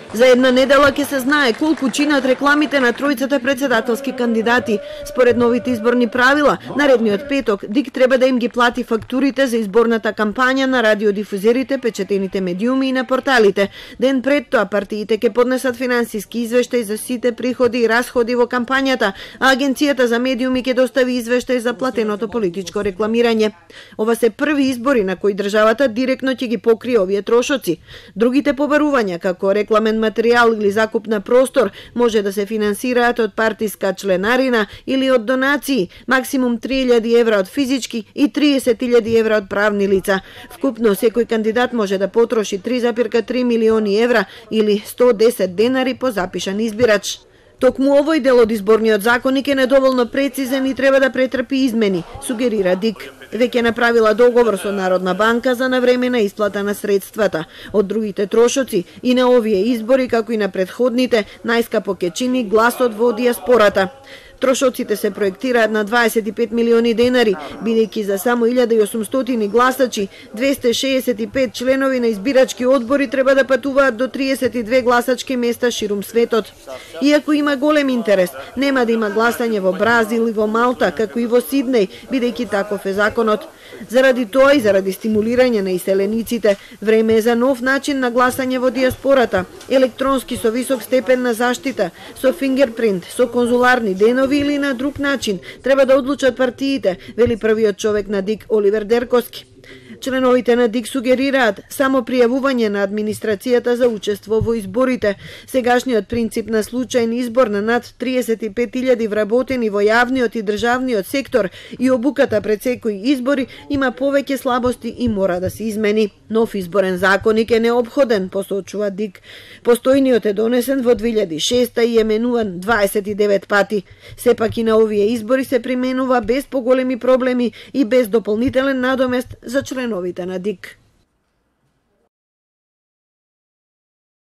За една недела ќе се знае колку чинат рекламите на тројцата председателски кандидати. Според новите изборни правила, наредниот петок ДИК треба да им ги плати фактурите за изборната кампања на радиодифузерите, печатените медиуми и на порталите. Ден пред тоа партиите ќе поднесат финансиски извештај за сите приходи и расходи во кампањата, а Агенцијата за медиуми ќе достави извештај за платеното политичко рекламирање. Ова се први избори на кои државата директно ќе ги покрие овие трошоци. Другите побарувања, како рекламен материјал или закуп на простор, може да се финансираат од партиска членарина или од донации, максимум 3000 евра од физички и 30.000 евра од правни лица. Вкупно секој кандидат може да потроши 3,3 милиони евра или 110 денари по запишан избирач. Токму овој дел од изборниот законник е недоволно прецизен и треба да претрпи измени, сугерира ДИК. Веќе направила договор со Народна банка за навремена исплата на средствата. Од другите трошоци и на овие избори, како и на претходните, најскапо ќе чини гласот во дијаспората. Трошоците се проектираат на 25 милиони денари, бидејќи за само 1800 гласачи, 265 членови на избирачки одбори треба да патуваат до 32 гласачки места ширум светот. Иако има голем интерес, нема да има гласање во Бразил и во Малта, како и во Сиднеј, бидејќи таков е законот. Заради тоа и заради стимулирање на иселениците, време е за нов начин на гласање во дијаспората, електронски со висок степен на заштита, со фингерпринт, со конзуларни денови или на друг начин, треба да одлучат партиите, вели првиот човек на ДИК Оливер Дерковски. Членовите на ДИК сугерираат само пријавување на администрацијата за учество во изборите. Сегашниот принцип на случајен избор на над 35.000 вработени во јавниот и државниот сектор и обуката пред секој избори има повеќе слабости и мора да се измени. Нов изборен законник е неопходен, посочува ДИК. Постојниот е донесен во 2006 и е менуван 29 пати. Сепак и на овие избори се применува без поголеми проблеми и без дополнителен надомест за членовите на ДИК.